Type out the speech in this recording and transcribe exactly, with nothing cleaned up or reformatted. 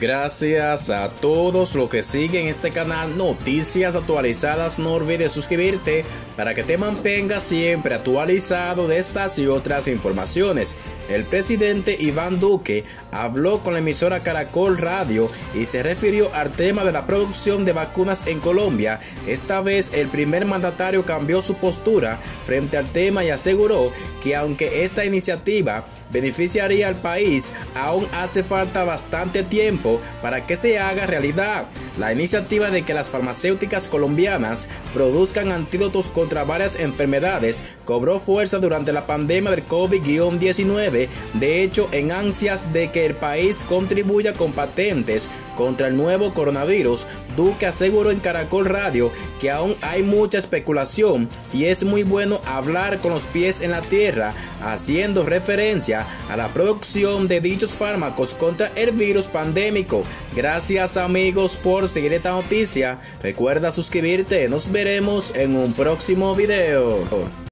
Gracias a todos los que siguen este canal Noticias Actualizadas. No olvides suscribirte para que te mantengas siempre actualizado de estas y otras informaciones. El presidente Iván Duque habló con la emisora Caracol Radio y se refirió al tema de la producción de vacunas en Colombia. Esta vez el primer mandatario cambió su postura frente al tema y aseguró que aunque esta iniciativa beneficiaría al país, aún hace falta bastante tiempo para que se haga realidad. La iniciativa de que las farmacéuticas colombianas produzcan antídotos contra varias enfermedades cobró fuerza durante la pandemia del COVID diecinueve. De hecho, en ansias de que el país contribuya con patentes contra el nuevo coronavirus, Duque aseguró en Caracol Radio que aún hay mucha especulación y es muy bueno hablar con los pies en la tierra, haciendo referencia a la producción de dichos fármacos contra el virus pandémico. Gracias, amigos, por seguir esta noticia. Recuerda suscribirte. Nos veremos en un próximo video.